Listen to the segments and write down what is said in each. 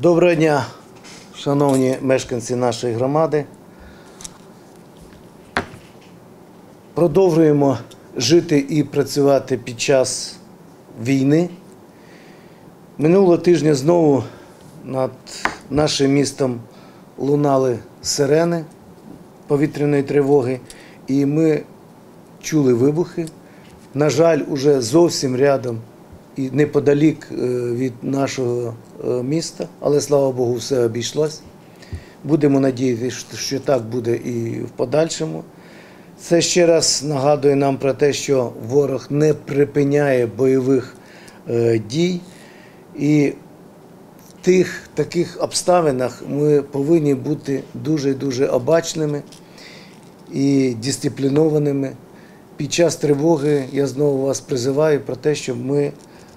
Доброго дня, шановні мешканці нашої громади. Продовжуємо жити і працювати під час війни. Минулого тижня знову над нашим містом лунали сирени повітряної тривоги, і ми чули вибухи. На жаль, уже зовсім рядом і неподалік від нашого міста, але, слава Богу, все обійшлось. Будемо надіятися, що так буде і в подальшому. Це ще раз нагадує нам про те, що ворог не припиняє бойових дій. І в тих таких обставинах ми повинні бути дуже дуже і дисциплінованими. Під час тривоги я знову вас призиваю про те, щоб ми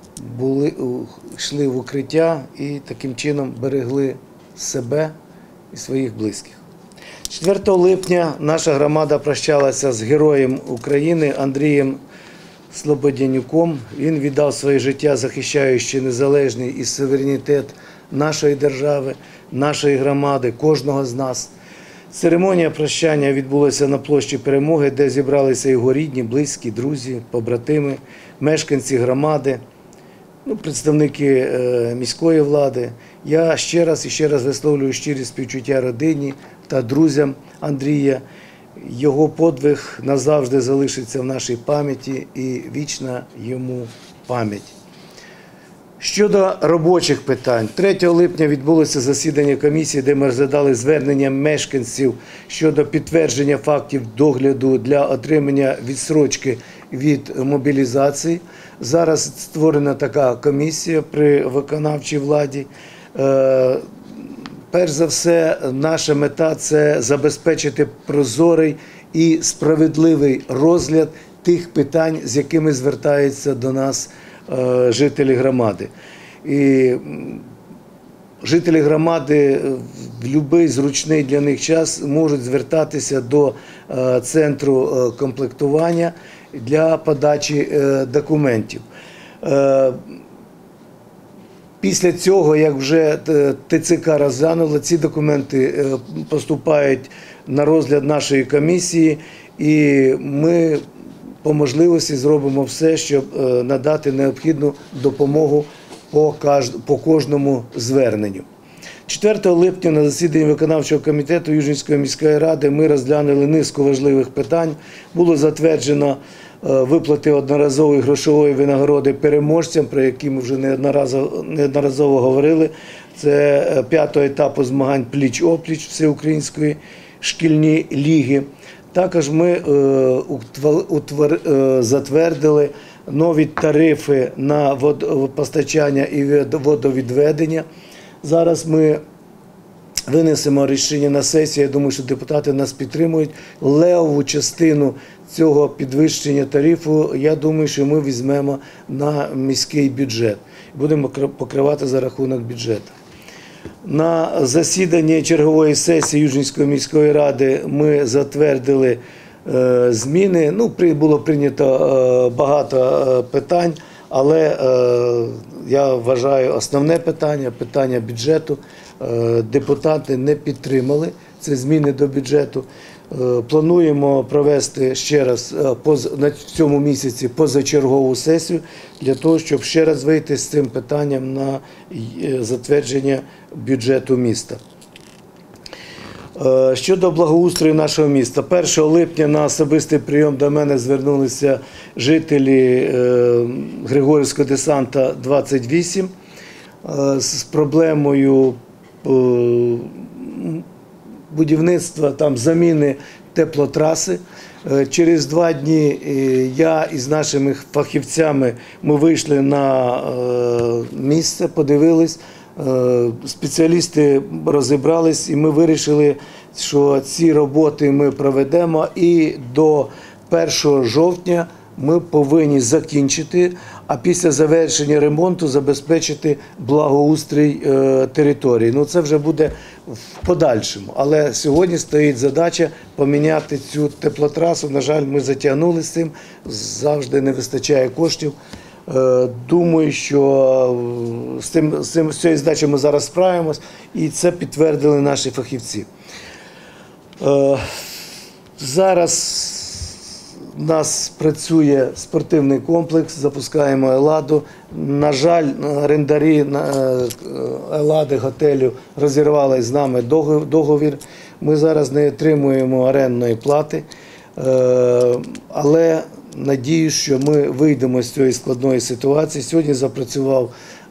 йшли в укриття і таким чином берегли себе і своїх близьких. 4 липня наша громада прощалася з героєм України Андрієм Слободянюком. Він віддав своє життя, захищаючи незалежність і суверенітет нашої держави, нашої громади, кожного з нас. Церемонія прощання відбулася на площі Перемоги, де зібралися його рідні, близькі, друзі, побратими, мешканці громади, представники міської влади. Я ще раз висловлюю щирі співчуття родині та друзям Андрія. Його подвиг назавжди залишиться в нашій пам'яті і вічна йому пам'ять. Щодо робочих питань. 3 липня відбулося засідання комісії, де ми розглядали звернення мешканців щодо підтвердження фактів догляду для отримання відстрочки від мобілізації. Зараз створена така комісія при виконавчій владі. Перш за все, наша мета – це забезпечити прозорий і справедливий розгляд тих питань, з якими звертаються до нас жителі громади. І жителі громади в будь-який зручний для них час можуть звертатися до центру комплектування для подачі документів. Після цього, як вже ТЦК розглянуло, ці документи поступають на розгляд нашої комісії, і ми по можливості зробимо все, щоб надати необхідну допомогу по кожному зверненню. 4 липня на засіданні виконавчого комітету Южненської міської ради ми розглянули низку важливих питань. Було затверджено виплати одноразової грошової винагороди переможцям, про які ми вже неодноразово говорили. Це 5-го етапу змагань пліч-опліч Всеукраїнської шкільні ліги. Також ми затвердили нові тарифи на водопостачання і водовідведення. Зараз ми винесемо рішення на сесію, я думаю, що депутати нас підтримують. Левову частину цього підвищення тарифу, я думаю, що ми візьмемо на міський бюджет. Будемо покривати за рахунок бюджету. На засіданні чергової сесії Южненської міської ради ми затвердили зміни. Було прийнято багато питань, але я вважаю, основне питання бюджету, депутати не підтримали. Це зміни до бюджету. Плануємо провести ще раз в цьому місяці позачергову сесію для того, щоб ще раз вийти з цим питанням на затвердження бюджету міста. Щодо благоустрою нашого міста. 1 липня на особистий прийом до мене звернулися жителі Григорівського десанта 28 з проблемою будівництва, заміни теплотраси. Через 2 дні я із нашими фахівцями ми вийшли на місце, подивились, спеціалісти розібрались і ми вирішили, що ці роботи ми проведемо і до 1 жовтня ми повинні закінчити, а після завершення ремонту забезпечити благоустрій території. Це вже буде в подальшому. Але сьогодні стоїть задача поміняти цю теплотрасу. На жаль, ми затягнули з цим, завжди не вистачає коштів. Думаю, що з цією задачею ми зараз справимось, і це підтвердили наші фахівці. Зараз у нас працює спортивний комплекс, запускаємо Еладу. На жаль, орендарі Елади, готелю розірвали з нами договір. Ми зараз не отримуємо орендної плати, але надіюсь, що ми вийдемо з цієї складної ситуації. Сьогодні запрацював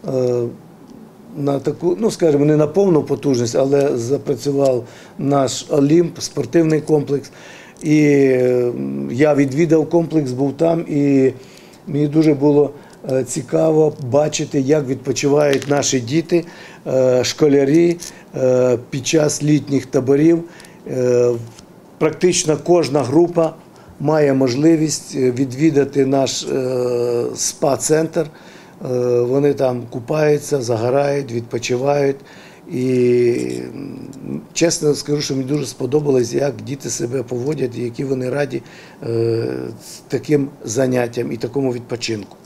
на таку, ну скажімо, не на повну потужність, але запрацював наш Олімп, спортивний комплекс. І я відвідав комплекс, був там, і мені дуже було цікаво бачити, як відпочивають наші діти, школярі під час літніх таборів. Практично кожна група має можливість відвідати наш спа-центр. Вони там купаються, загорають, відпочивають. І чесно скажу, що мені дуже сподобалось, як діти себе поводять і які вони раді таким заняттям і такому відпочинку.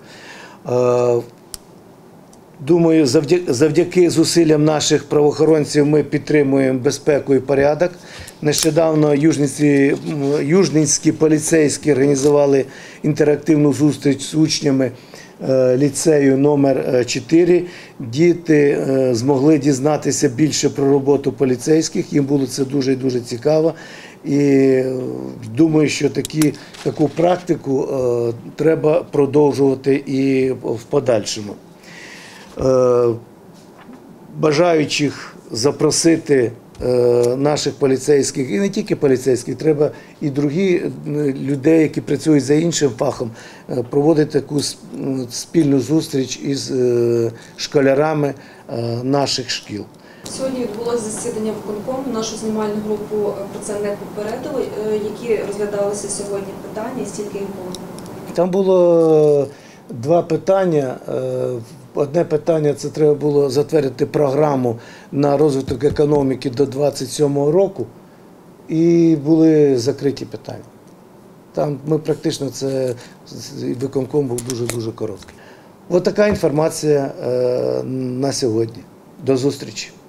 Думаю, завдяки зусиллям наших правоохоронців ми підтримуємо безпеку і порядок. Нещодавно южненські поліцейські організували інтерактивну зустріч з учнями ліцею номер 4. Діти змогли дізнатися більше про роботу поліцейських, їм було це дуже і дуже цікаво. І думаю, що таку практику треба продовжувати і в подальшому. Бажаючих запросити наших поліцейських, і не тільки поліцейських, треба і другі людей, які працюють за іншим фахом, проводити таку спільну зустріч із школярами наших шкіл. Сьогодні відбулося засідання виконкому, нашу знімальну групу про це не попередили. Які розглядалися сьогодні питання і стільки їх було? Там було два питання. Одне питання – це треба було затвердити програму на розвиток економіки до 2027 року, і були закриті питання. Там ми практично, виконком був дуже-дуже короткий. Ось така інформація на сьогодні. До зустрічі.